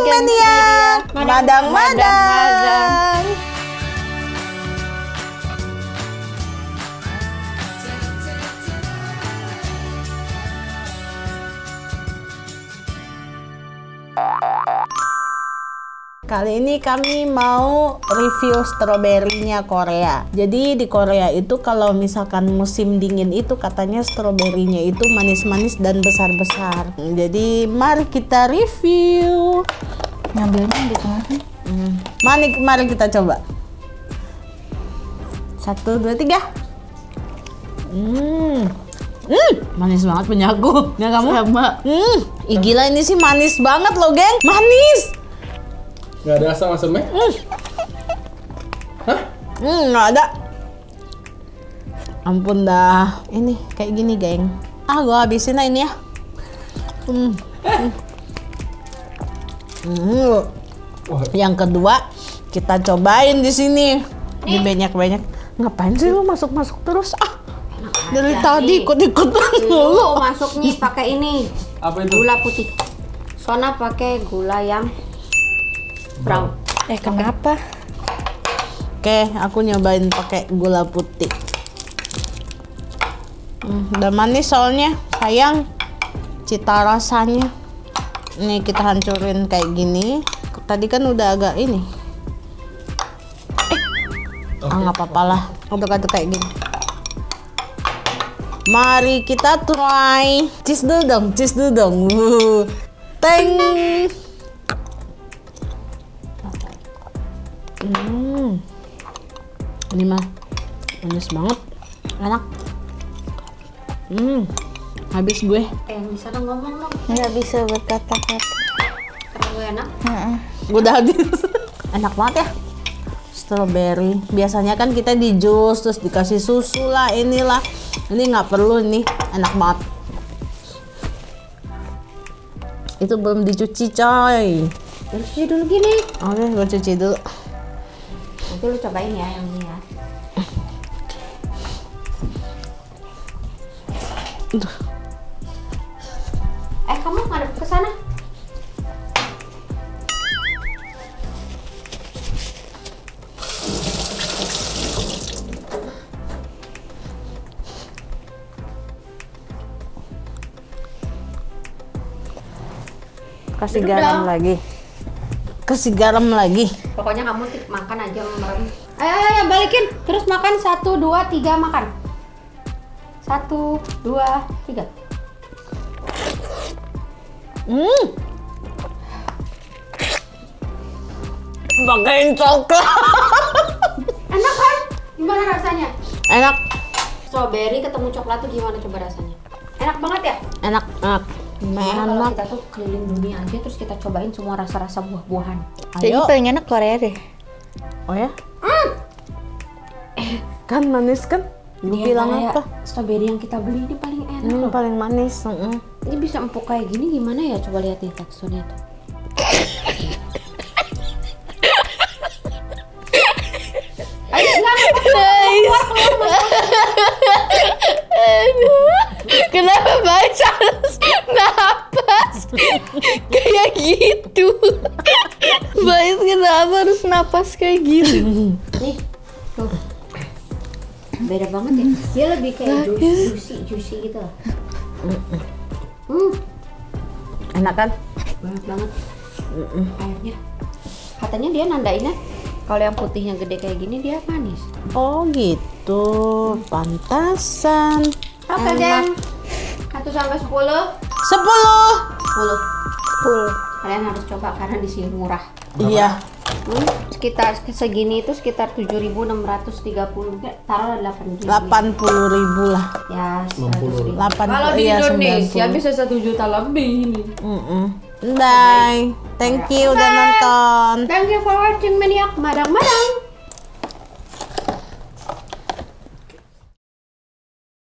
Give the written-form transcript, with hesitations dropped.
Geng Media. Madang-madang. Kali ini kami mau review stroberinya Korea. Jadi di Korea itu kalau misalkan musim dingin itu katanya stroberinya itu manis-manis dan besar-besar. Jadi mari kita review. Ngambilnya di tengah kan? Mari kita coba. 1, 2, 3. Manis banget punya aku. Ya kamu? Sama. Ih, gila ini sih manis banget loh, geng. Manis. Nggak ada asam asamnya? Hah? Nggak ada. Ampun dah. Ini kayak gini, geng. Gua habisin lah ini ya. Yang kedua, kita cobain di sini. Ini banyak-banyak. Ngapain sih lu masuk-masuk terus? Dari tadi ikut-ikutan Lu masuk nih pakai ini. Apa itu? Gula putih. Sona pakai gula yang brown. Kenapa? Oke, aku nyobain pakai gula putih. Udah manis soalnya, sayang cita rasanya. Nih kita hancurin kayak gini. Tadi kan udah agak ini. Nggak apa-apa lah, aduk-aduk kayak gini. Mari kita try. Cheese dulu dong. Teng. Ini mah manis banget, enak. Habis gue. Bisa dong ngomong dong. Nggak bisa berkata-kata. Terlalu enak. Gue udah habis. Enak banget ya. Strawberry. Biasanya kan kita di jus terus dikasih susu lah, inilah. Ini nggak perlu, ini enak banget. Itu belum dicuci, coy. Cuci dulu gini. Oke, gue cuci dulu. Nanti lu cobain ya yang ini ya. Kamu ngadep ke sana. Kasih Duduk garam dong. lagi. Kasih garam lagi. Pokoknya kamu makan aja merem. Ayo balikin. Terus makan 1, 2, 3 makan. 1, 2, 3. Pakain coklat. Enak kan? Gimana rasanya? Enak. Strawberry ketemu coklat tuh gimana coba rasanya? Enak banget ya? Enak. Kalau Enak. kita tuh keliling dunia aja terus kita cobain semua rasa-rasa buah-buahan. Jadi Ayo. paling enak Korea deh. Oh ya? Kan manis kan? Gue bilang apa? Strawberry yang kita beli ini paling enak Ini loh. paling manis. Ini bisa empuk kayak gini gimana ya? Coba lihat nih teksturnya tuh. Ayo, Kenapa Bais harus napas kayak gitu? Bais kenapa harus napas kayak gitu? nih, tuh. Beda banget ya. Dia lebih kayak juicy gitu lah. Enak kan? Banget banget. Airnya. Katanya dia nandainnya kalau yang putihnya gede kayak gini dia manis. Oh gitu. Pantasan. Oke, geng. 1 sampai 10. 10. 10. Kalian harus coba karena di sini murah. Iya. Sekitar segini itu sekitar 7.630. Taruh 8.000. 80.000 lah. Ya, 100.000. 8. Kalau di iya, Indonesia 90. bisa 1 juta lebih ini. Bye. Thank you udah nonton. Thank you for watching Maniak Madang-madang.